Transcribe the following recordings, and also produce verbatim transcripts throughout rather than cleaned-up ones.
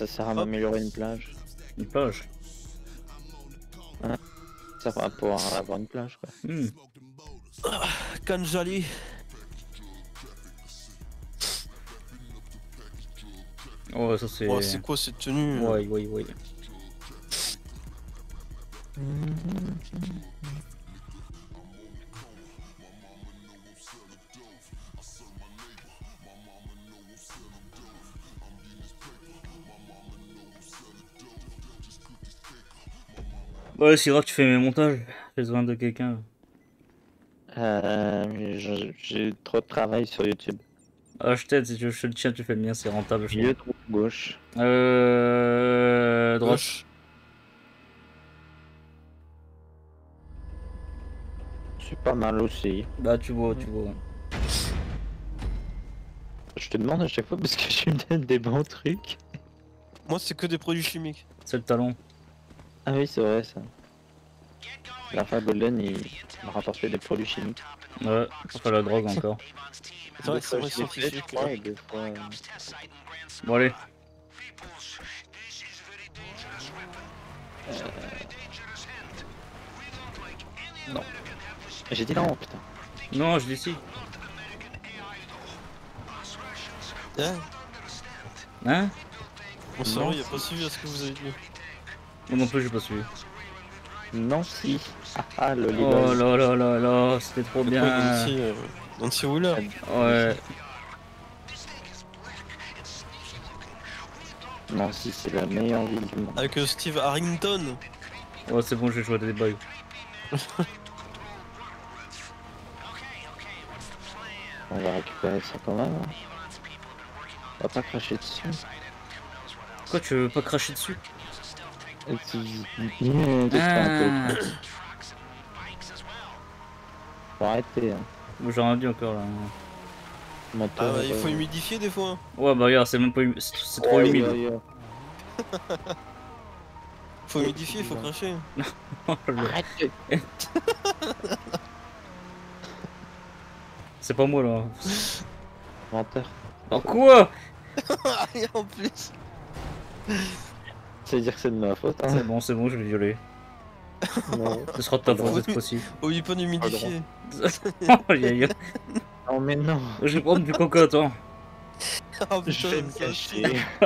sert à m'améliorer une plage. Une plage. Hein, ça va pouvoir avoir une plage quoi. Hmm. Ah, Kanjali. Oh, ça c'est. Oh, c'est quoi cette tenue? Ouais, ouais, ouais. Ouais, Syrah, tu fais mes montages. J'ai besoin de quelqu'un. Euh, je- j'ai trop de travail sur YouTube. Ah, je t'aide, si tu veux, je fais le tien, tu fais le mien, c'est rentable. Je Milieu trouve. droit gauche. Euh. Droite. Gauche. C'est pas mal aussi. Bah, tu vois, tu vois. Je te demande à chaque fois parce que tu me donnes des bons trucs. Moi, c'est que des produits chimiques. C'est le talon. Ah oui, c'est vrai ça. La fois Golden, il m'a rapporté des produits chimiques. Ouais, enfin la drogue encore. C'est vrai Deux que c'est fois, vrai je l'ai fait, je scientifique. crois, et deux fois, euh, Bon, allez. Non. J'ai dit non, putain. Non, je dis si. Hein? Hein? Mon cerveau, il a pas suivi à ce que vous avez dit. Moi non plus, j'ai pas suivi. Non, si. Ah, ah le Oh là là là là, c'était trop bien. Nancy, euh, Nancy Wheeler. Ouais. Non, si, c'est la meilleure ville du monde. Avec euh, Steve Harrington. Ouais, c'est bon, j'ai joué à des bugs. On va récupérer ça quand même. hein. On va pas cracher dessus. Pourquoi tu veux pas cracher dessus? Et tu- Mmh, t'es un Ah. peu. Faut arrêter. Hein. Bon, j'ai rien dit encore là. Moteur, Ah bah, il faut euh, humidifier des fois. Ouais, bah regarde, c'est même pas hum- c'est c'est trop ouais, humide. ouais, ouais. Faut humidifier, faut cracher. Oh là. Arrête. C'est pas moi là. Menteur. Oh quoi? Et en plus. Ça veut dire que c'est de ma faute. Hein. C'est bon, c'est bon, je l'ai violé. Non. Ce sera de ta faute Oui. cette fois-ci. Oh, il peut humidifier. Oh, aïe, aïe, aïe. non, mais non. Je vais prendre du coca, attends. Oh, Je vais me putain, cacher.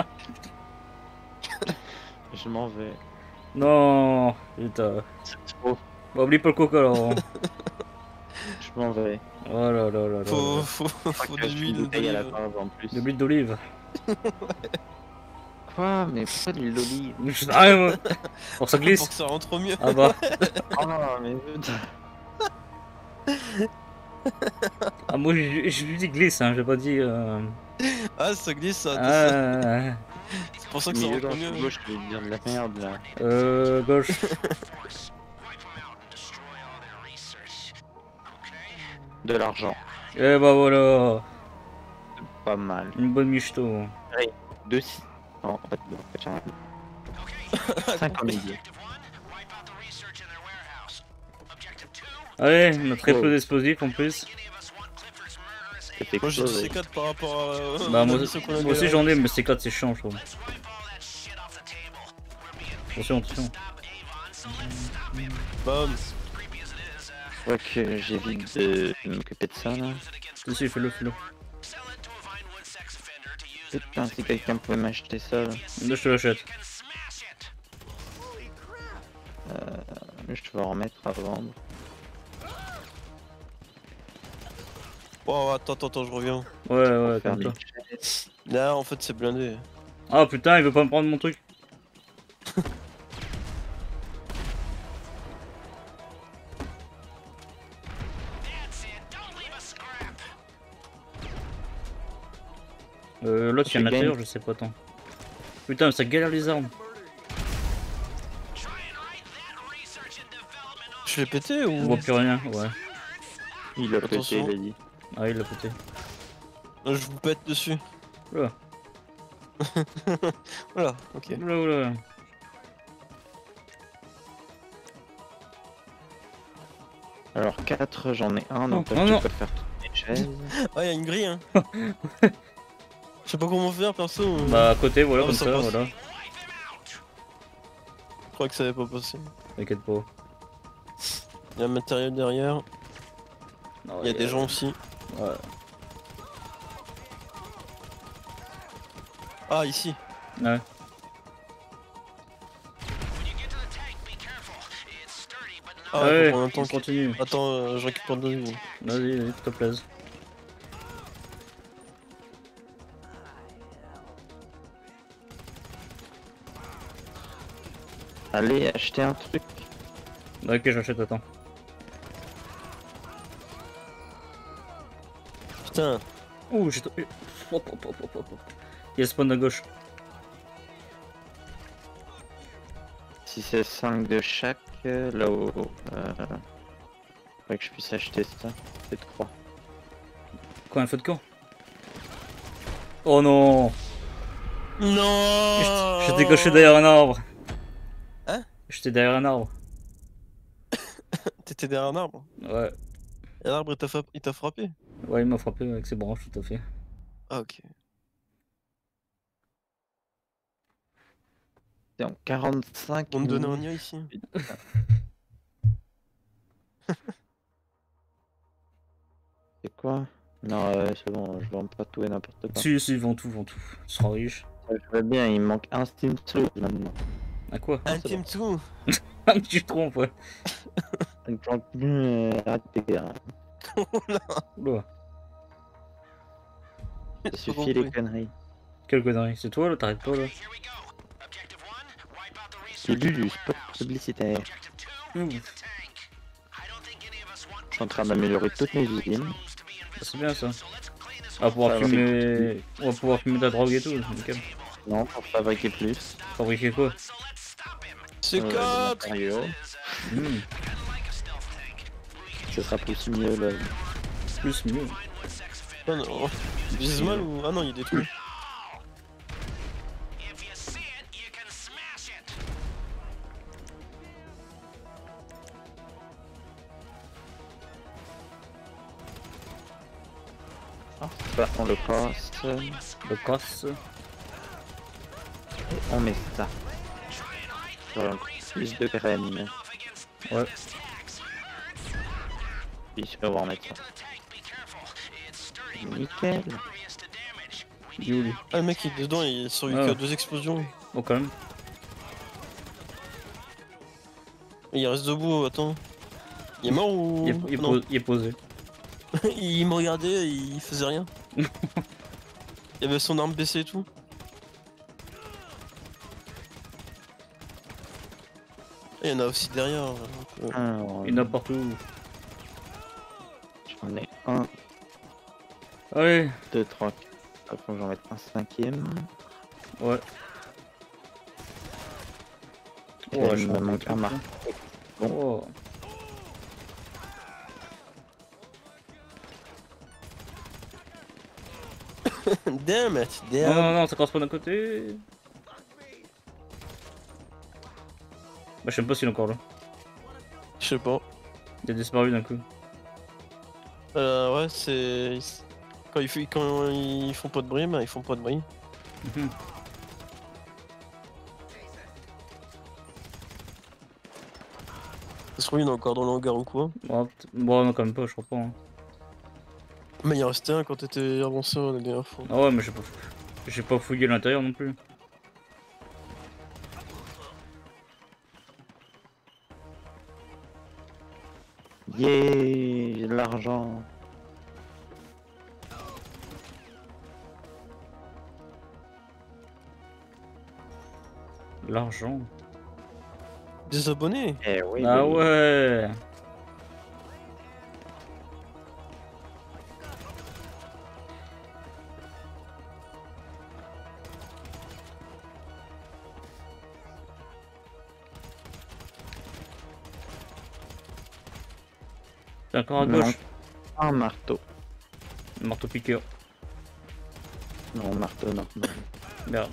Je m'en vais. Non, putain. C'est trop. Bah, oublie pas le coca là. Je m'en vais. Oh là là là là. Faut, faut, Faut faut que de je l'huile une bouteille à la d'olive. base en plus. De l'huile d'olive. Quoi? Mais pourquoi de l'huile d'olive? Je sais rien, moi. Pour ça Pour glisse. que ça rentre mieux. Ah bah. Oh non, mais putain. Ah, moi, je, je lui dis glisse, hein, j'ai pas dit. Euh... Ah, ça glisse, ça. attention. Ah, C'est pour ça que ça Milieu rentre dans mieux. gauche, je vais dire de la merde là. euh. Gauche. De l'argent. Et bah voilà. Pas mal. Une bonne michto. Deux six. Non, en fait, non, en fait, j'en ai cinq en milieu. Allez, on a très Oh. peu d'explosifs en plus. C'était Moi j'ai du explosé. C quatre par rapport à. euh, Bah, à moi, la mission qu'on a moi aussi galéré. j'en ai, mais c'est quatre, c'est chiant, je trouve. Attention, attention. Bam. Je crois que j'évite de m'occuper de ça là. Si, si, fais-le, fais-le. Putain, si quelqu'un pouvait m'acheter ça là. Là, je te l'achète. Je vais en remettre à vendre. Oh, attends, attends, attends, je reviens. Ouais, ouais, Faire comme des toi. chaises. Là, en fait, c'est blindé. Ah putain, il veut pas me prendre mon truc. Euh, l'autre il y a un Je gagne. intérieur, je sais pas tant. Putain, mais ça galère les armes. Je l'ai pété On ou. voit plus rien, ouais. Il a pété, Attention. il a dit. Ah, il l'a pété. Non, je vous pète dessus. Oula, Voilà, ok. oula, oula. Alors quatre, j'en ai un, Non, donc non, là, tu non. peux faire toutes les chaises. Ah, y'a une grille, hein. Je sais pas comment faire, perso. Bah, à côté, voilà, Ah, comme ça ça, passe. voilà. crois que ça avait pas passé. T'inquiète pas. Il y a un matériel derrière. Non, Il y a des gens aussi. Ouais. Ah, ici. Ouais. Ah, ouais, faut prendre un temps on que- continue. Attends, euh, je récupère deux vies. Vas-y, vas-y, s'il te plaît. Allez, acheter un truc. Ok, j'achète, attends. Putain, Ouh, j'ai tombé. Hop, hop, hop, hop, hop. Il y a le spawn à gauche. Si c'est cinq de chaque, euh, là où... Euh... Faudrait que je puisse acheter ça. C'est trois. Quoi, un feu de camp? Oh non! non. J'étais caché derrière un arbre. Hein? J'étais derrière un arbre. T'étais derrière un arbre. Ouais. Et l'arbre il t'a fa- il t'a frappé. Ouais, il m'a frappé avec ses branches, tout à fait. Ah, ok. C'est en quarante-cinq On me donnait un minutes. œil ici. C'est quoi? Non, euh, c'est bon, je vends pas tout et n'importe quoi. Si, si, ils vont tout, ils vont tout. Tu seras riche. Je veux bien, il me manque un Steam Tool maintenant. À quoi? Un c'est team tout. Ah, mais tu te trompes, ouais. Il me manque euh, arrêtez, hein. Oula. Ça suffit les conneries. Quelle connerie. C'est toi là, t'arrêtes pas là. J'ai lu du spot publicitaire. Ouh. Je suis en train d'améliorer toutes mes usines. C'est bien ça. On va pouvoir Ça va, fumer. On va pouvoir fumer de la drogue et tout, nickel. Non, pour fabriquer plus. Fabriquer quoi? C'est Euh, des quatre. matériaux. Hmm, Ce sera plus mieux là. Plus mieux. Ah non. Vise mal ou. Ah non, il est détruit. Ça, on le passe. Le casse. On met ça. Voilà, plus de graines. Ouais. Puis on va en mettre ça. Nickel. Il est où lui? Ah, le mec il est dedans, il survécu Ah. à deux explosions. Oh, quand même. Il reste debout, attends. Il est mort ou. Il est, il est Ah non. po- il est posé. Il me regardait, il faisait rien. Il avait son arme baissée et tout. Et il y en a aussi derrière. donc, euh, Un, Il y en a partout. J'en ai un, Allez. deux, trois, quatre. Faut que j'en mette un cinquième. Ouais. Et Oh, il je me suis manque un marteau. Oh. Damn it, Non, damn. non, non, ça correspond d'un côté. Bah, je sais pas s'il est encore là. Je sais pas. Il a disparu d'un coup. Euh, ouais, c'est. Quand ils, font... Quand ils font pas de bruit, bah ils font pas de bruit. Mhm. Ça se trouve, il est encore dans le hangar ou quoi. Bon, peut- bon, non, quand même pas, je crois pas. Hein. Mais il en restait un quand t'étais avancé la dernière fois. Ah ouais, mais j'ai pas, j'ai pas fouillé l'intérieur non plus. Yeah, j'ai de l'argent. L'argent. Des abonnés. Eh oui. Ah oui. ouais. C'est encore à Non. gauche. Un marteau. Le marteau piqueur. Non, marteau, non. non. Merde.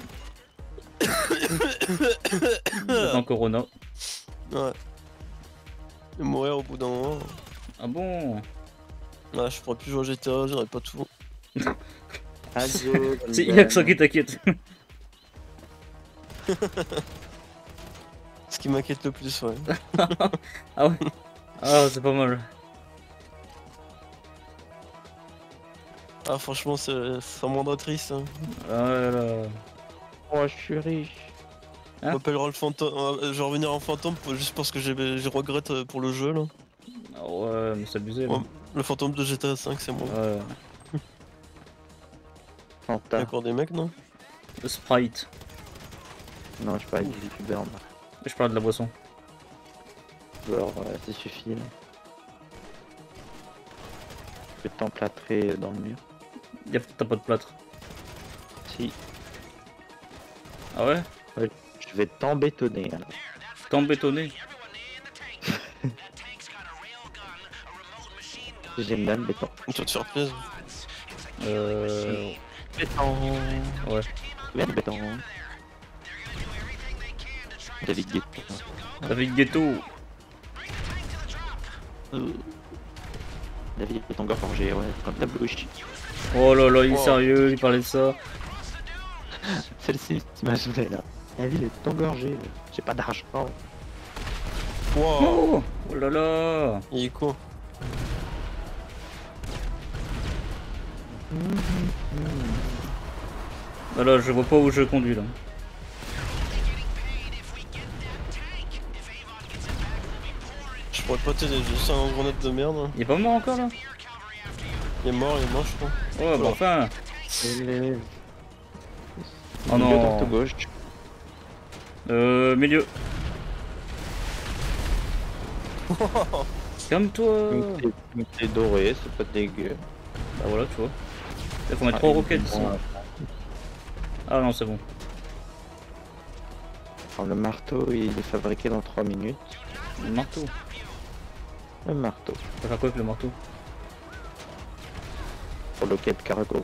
J'attends Corona. Ouais. Et mourir au bout d'un moment. Ah bon? Ouais, je pourrais plus jouer à G T A, j'aurais pas tout. Adieu. C'est y'a que ça qui t'inquiète. Ce qui qui m'inquiète le plus, ouais. Ah ouais. Ah, c'est pas mal. Ah, franchement, c'est- ça me rendra triste. Hein. Ah ouais, là. Oh, je suis riche. Hein On m'appellera le fantôme. euh, Je vais revenir en fantôme pour- juste parce que j'ai j'ai regrette euh, pour le jeu là. Ah ouais, mais c'est abusé là. Ouais, le fantôme de G T A cinq, c'est moi. Ouais. Y'a Fanta. encore des mecs, non? Le Sprite. Non, je parle du youtubeur. moi. Je parle de la boisson. Alors, euh, ça suffit. Là. Je vais t'emplâtrer dans le mur. Y'a t'as pas de plâtre. Si, Ah ouais? je vais t'embétonner. alors. T'es embétonné. J'aime bien le béton. Une petite surprise. Euh. Béton. Ouais. Bien le béton. David Guetta. David Ghetto. Euh, David est encore forgé, ouais, comme ta bouche. Oh là là, il est Oh. sérieux, il parlait de ça. Celle-ci, tu m'as saoulé là. La ville est engorgée. J'ai pas d'argent. Wow, Oh, oh là là. il est cool. Ah là, je vois pas où je conduis là. Je pourrais pas t'aider, j'ai juste un grenade de merde. hein. Il est pas mort encore là? Il est mort, il est mort, je crois. Ouais, bah enfin. Et... Oh non. Droite ou gauche. Euh, milieu. Calme-toi. C'est doré, c'est pas dégueu. Bah voilà, tu vois. Il faut mettre Ah, trois il est roquettes ici. bon, Ah non, c'est bon. alors, le marteau, il est fabriqué dans trois minutes. Le marteau. Le marteau. Ça va faire quoi avec le marteau? Pour le quai de cargo.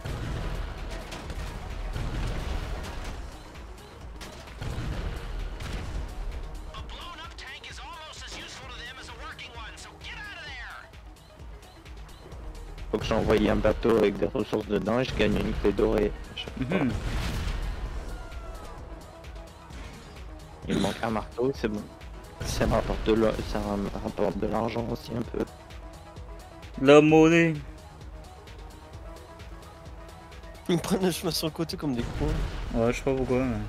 Faut que j'envoie un bateau avec des ressources dedans et je gagne une clé dorée. à chaque fois. Mhm. Il me manque un marteau, c'est bon. Ça me rapporte de l'o- ça me rapporte de l'argent aussi un peu. La monnaie. Ils me prennent le chemin sur le côté comme des cons. Ouais, je sais pas pourquoi, mais.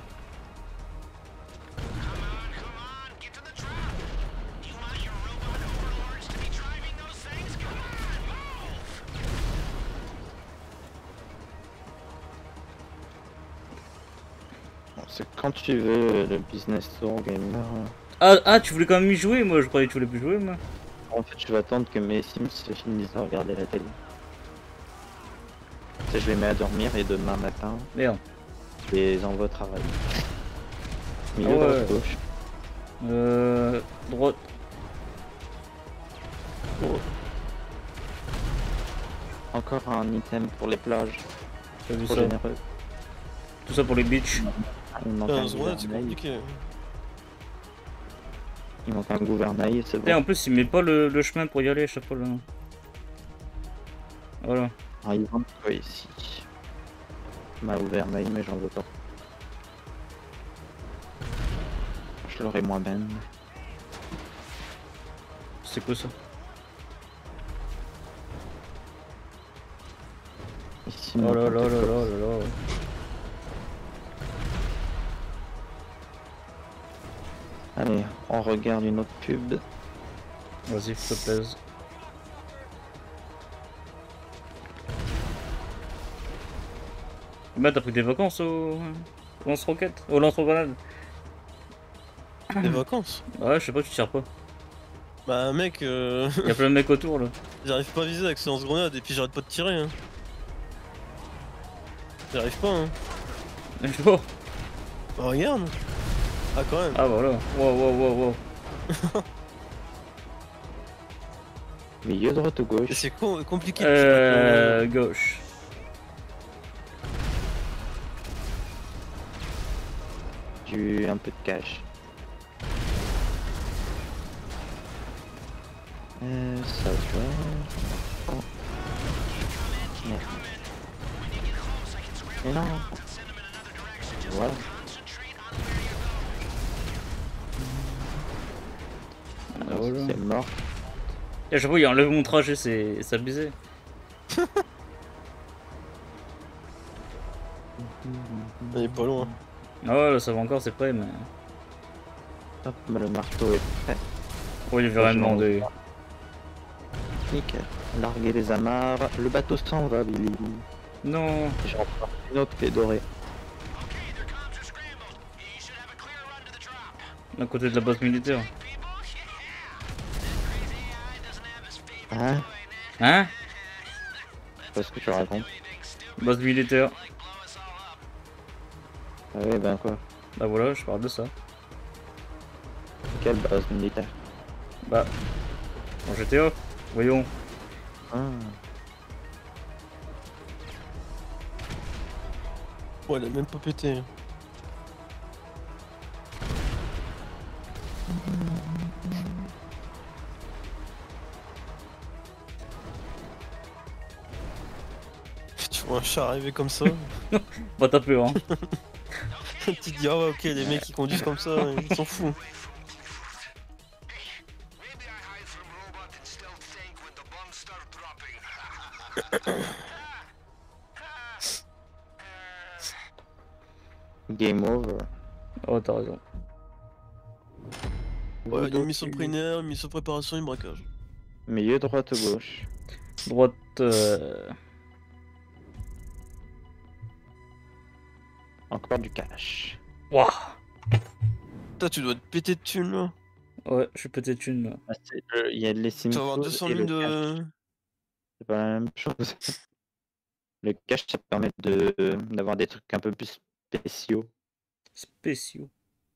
Bon, c'est quand tu veux le business tour gamer. Ah, ah, tu voulais quand même y jouer? Moi, je croyais que tu voulais plus jouer, moi. En fait, je vais attendre que mes Sims se finissent de regarder la télé. Tu sais, je les mets à dormir et demain matin, Merde. je les envoie au travail. Milieu, Ah ouais. droite, gauche. Euh. Droite. Oh. Encore un item pour les plages. T'as vu Trop ça? généreux. Tout ça pour les beaches. Ah, il manque un quinze grenades, c'est gouvernail. compliqué. Il manque un gouvernail, c'est Et en bon. plus, il met pas le, le chemin pour y aller à chaque fois là. Voilà. Ah, il manque quoi ici? Ma gouvernail, mais j'en veux pas. Je l'aurai moi-même. C'est quoi ça? Ici, Oh mon là là compte là est là comme- là là. Allez, on regarde une autre pub. Vas-y, s'il te plaise. Bah, t'as pris des vacances au. au lance-roquette? Au lance-grenade? Des vacances. Ouais, je sais pas, tu tires pas. Bah, mec, euh... Y'a plein de mecs autour là. j'arrive pas à viser avec ce lance-grenade et puis j'arrête pas de tirer. Hein. J'arrive pas, hein. Je vois. Bah, regarde. Ah, quand même. Ah, voilà. Wow, wow, wow, wow. Milieu, droite ou Et gauche? c'est com- compliqué. de tuer Euh. Gauche. Du un peu de cash. Euh, ça se voit. Oh. Merde. Mais non. Voilà. Ah, voilà. C'est mort. Et à chaque fois, il enlève mon trajet, c'est c'est abusé. Il est pas loin. Ah ouais, là, ça va encore, c'est prêt, mais. Hop, le marteau est prêt. Oui, il veut rien demander. Nickel. Larguer les amarres. Le bateau s'en va, Billy. Non. J'en prends une autre qui est dorée. À côté de la base militaire. Hein? Hein? Je sais pas ce que tu racontes. Base militaire. Ah oui, ben quoi? Bah voilà, je parle de ça. Quelle base militaire? Bah. En G T A. Voyons. Ah. Ouais, elle a même pas pété. Tu vois un chat arriver comme ça, Pas ta peur, hein. tu te dis ah ouais ok les mecs qui conduisent comme ça, ils s'en foutent. Game over. Oh, t'as raison. Ouais, une mission primaire, une mission préparation, une braquage. Milieu, droite ou gauche? Droite. Euh... Encore du cash. Wouah. Toi tu dois te péter de thunes là. Ouais, je suis peut-être une là. Ah, c'est le- Il y a les Tu vas avoir Simcoe deux cent et le mille de... cash. C'est pas la même chose. Le cash, ça permet de d'avoir des trucs un peu plus spéciaux. Spéciaux.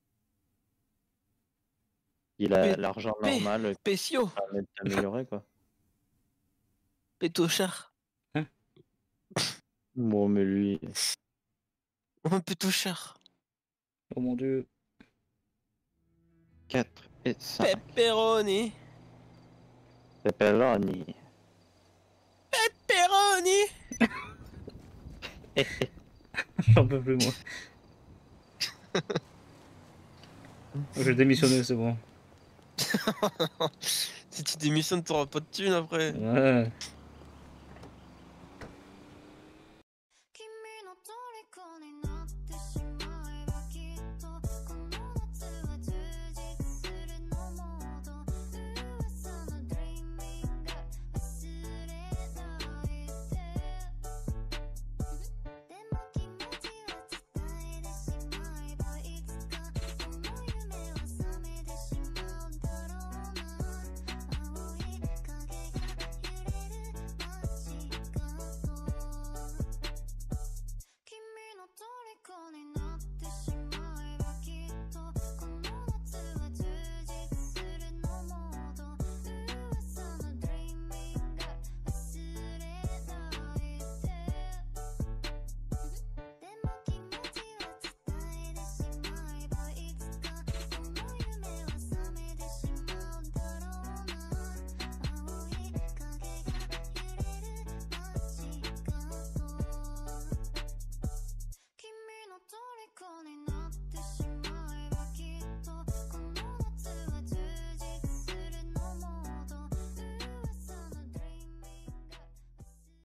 Il a P- l'argent P- normal qui Pétio, permet de t'améliorer quoi. pétochard. Bon, mais lui, Un pétochard. Oh mon dieu. quatre et cinq. Pepperoni. Pepperoni. Pepperoni. J'en peux plus, moi. Je vais démissionner, c'est bon. Si tu démissionnes, t'auras pas de thunes après. Ouais.